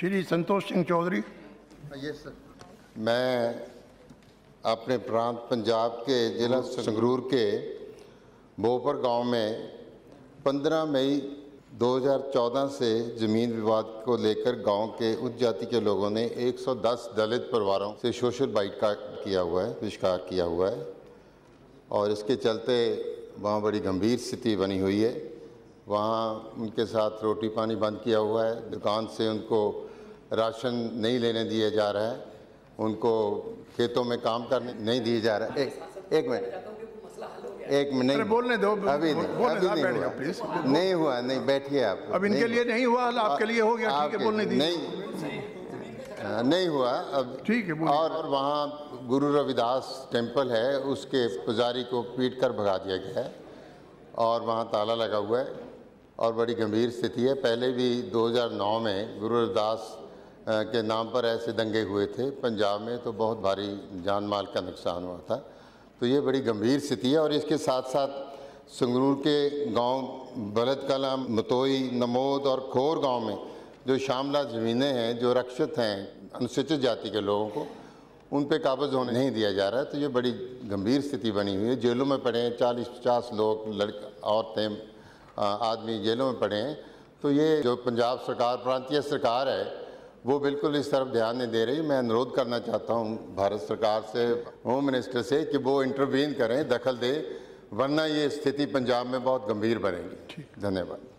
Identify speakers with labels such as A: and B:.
A: Shri Santosh Singh Chaudhary.
B: Yes sir. मैं अपने प्रांत पंजाब के जिला संगरूर के बोपर गांव में 15 मई 2014 से ज़मीन विवाद को लेकर गांव के उच्च जाति के लोगों ने 110 दलित परिवारों से सोशल बाइकाट किया हुआ है, बहिष्कार किया हुआ है और इसके चलते वहाँ बड़ी गंभीर स्थिति बनी हुई है। वहाँ उनके साथ रोटी पानी बंद किया हुआ है, दुकान से उनको राशन नहीं लेने दिया जा रहा है, उनको खेतों में काम करने नहीं दिया जा रहा है। एक मिनट बोलने दो। अभी नहीं हुआ, नहीं बैठिए आप।
A: अब इनके लिए नहीं हुआ, आपके लिए हो गया, ठीक है, बोलने दीजिए।
B: नहीं हुआ अब, ठीक है। और वहाँ गुरु रविदास टेम्पल है, उसके पुजारी को पीट कर भगा दिया गया है और वहाँ ताला लगा हुआ है और बड़ी गंभीर स्थिति है। पहले भी 2009 में गुरु रविदास के नाम पर ऐसे दंगे हुए थे पंजाब में, तो बहुत भारी जान माल का नुकसान हुआ था। तो ये बड़ी गंभीर स्थिति है और इसके साथ साथ संगरूर के गांव बलद कला, मतोई, नमोद और खोर गांव में जो शामला ज़मीनें हैं जो रक्षित हैं अनुसूचित जाति के लोगों को, उन पे काबज़ होने नहीं दिया जा रहा है। तो ये बड़ी गंभीर स्थिति बनी हुई है। जेलों में पड़े हैं 40-50 लोग, लड़के, औरतें, आदमी जेलों में पड़े हैं। तो ये जो पंजाब सरकार, प्रांतीय सरकार है, वो बिल्कुल इस तरफ ध्यान नहीं दे रही। मैं अनुरोध करना चाहता हूँ भारत सरकार से, होम मिनिस्टर से, कि वो इंटरवीन करें, दखल दे, वरना ये स्थिति पंजाब में बहुत गंभीर बनेगी। धन्यवाद।